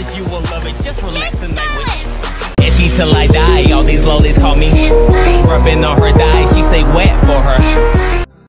promise you will love it. Just relax tonight with itchy till I die. All these lollies call me rubbing on her thigh. She say wet for her.